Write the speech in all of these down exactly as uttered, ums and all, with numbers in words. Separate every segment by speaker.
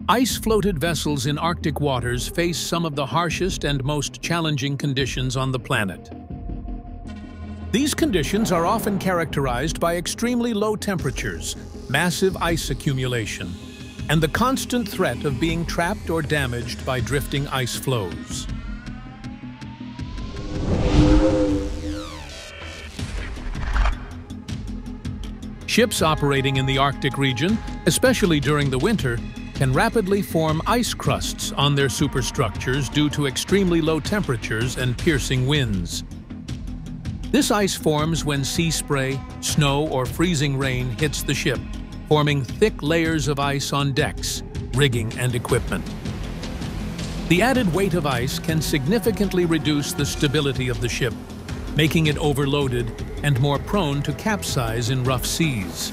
Speaker 1: Ice-floated vessels in Arctic waters face some of the harshest and most challenging conditions on the planet. These conditions are often characterized by extremely low temperatures, massive ice accumulation, and the constant threat of being trapped or damaged by drifting ice floes. Ships operating in the Arctic region, especially during the winter, can rapidly form ice crusts on their superstructures due to extremely low temperatures and piercing winds. This ice forms when sea spray, snow, or freezing rain hits the ship, forming thick layers of ice on decks, rigging, and equipment. The added weight of ice can significantly reduce the stability of the ship, making it overloaded and more prone to capsize in rough seas.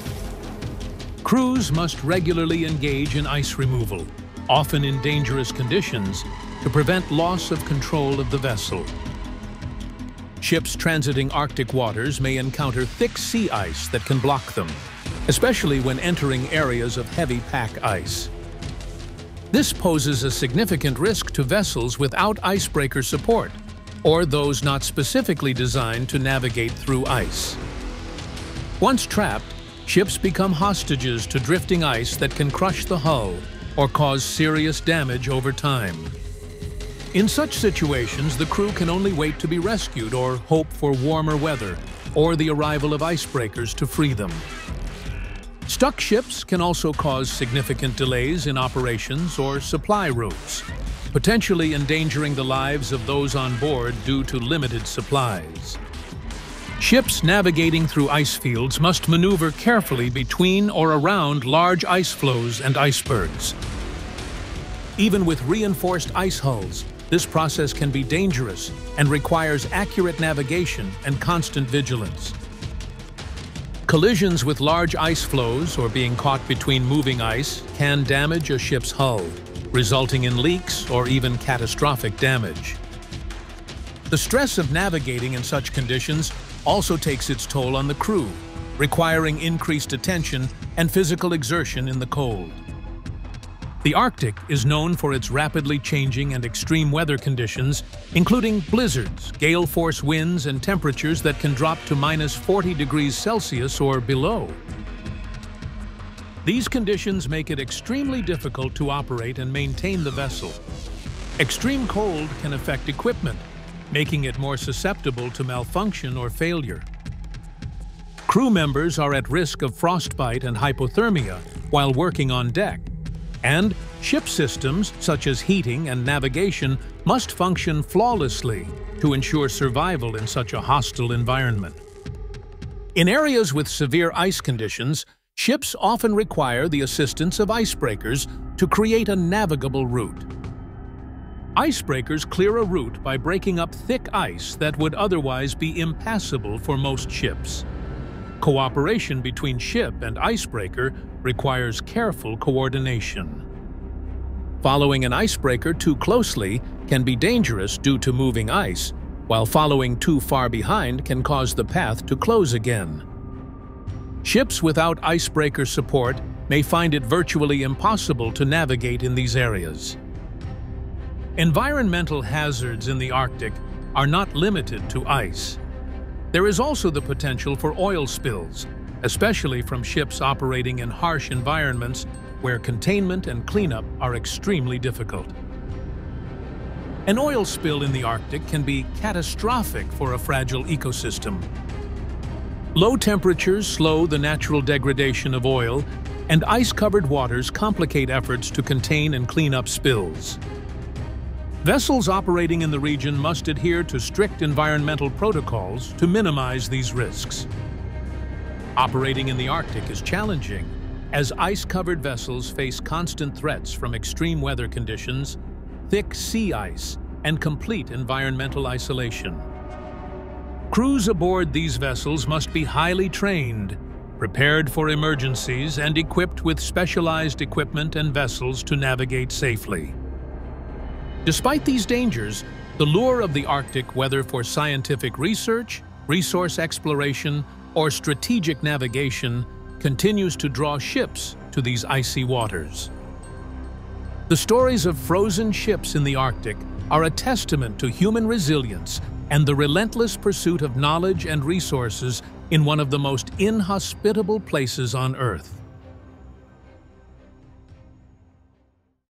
Speaker 1: Crews must regularly engage in ice removal, often in dangerous conditions, to prevent loss of control of the vessel. Ships transiting Arctic waters may encounter thick sea ice that can block them, especially when entering areas of heavy pack ice. This poses a significant risk to vessels without icebreaker support, or those not specifically designed to navigate through ice. Once trapped, ships become hostages to drifting ice that can crush the hull or cause serious damage over time. In such situations, the crew can only wait to be rescued or hope for warmer weather or the arrival of icebreakers to free them. Stuck ships can also cause significant delays in operations or supply routes, potentially endangering the lives of those on board due to limited supplies. Ships navigating through ice fields must maneuver carefully between or around large ice floes and icebergs. Even with reinforced ice hulls, this process can be dangerous and requires accurate navigation and constant vigilance. Collisions with large ice floes or being caught between moving ice can damage a ship's hull, resulting in leaks or even catastrophic damage. The stress of navigating in such conditions also takes its toll on the crew, requiring increased attention and physical exertion in the cold. The Arctic is known for its rapidly changing and extreme weather conditions, including blizzards, gale-force winds, and temperatures that can drop to minus forty degrees Celsius or below. These conditions make it extremely difficult to operate and maintain the vessel. Extreme cold can affect equipment, making it more susceptible to malfunction or failure. Crew members are at risk of frostbite and hypothermia while working on deck, and ship systems such as heating and navigation must function flawlessly to ensure survival in such a hostile environment. In areas with severe ice conditions, ships often require the assistance of icebreakers to create a navigable route. Icebreakers clear a route by breaking up thick ice that would otherwise be impassable for most ships. Cooperation between ship and icebreaker requires careful coordination. Following an icebreaker too closely can be dangerous due to moving ice, while following too far behind can cause the path to close again. Ships without icebreaker support may find it virtually impossible to navigate in these areas. Environmental hazards in the Arctic are not limited to ice. There is also the potential for oil spills, especially from ships operating in harsh environments where containment and cleanup are extremely difficult. An oil spill in the Arctic can be catastrophic for a fragile ecosystem. Low temperatures slow the natural degradation of oil, and ice-covered waters complicate efforts to contain and clean up spills. Vessels operating in the region must adhere to strict environmental protocols to minimize these risks. Operating in the Arctic is challenging, as ice-covered vessels face constant threats from extreme weather conditions, thick sea ice, and complete environmental isolation. Crews aboard these vessels must be highly trained, prepared for emergencies, and equipped with specialized equipment and vessels to navigate safely. Despite these dangers, the lure of the Arctic, whether for scientific research, resource exploration, or strategic navigation, continues to draw ships to these icy waters. The stories of frozen ships in the Arctic are a testament to human resilience and the relentless pursuit of knowledge and resources in one of the most inhospitable places on Earth.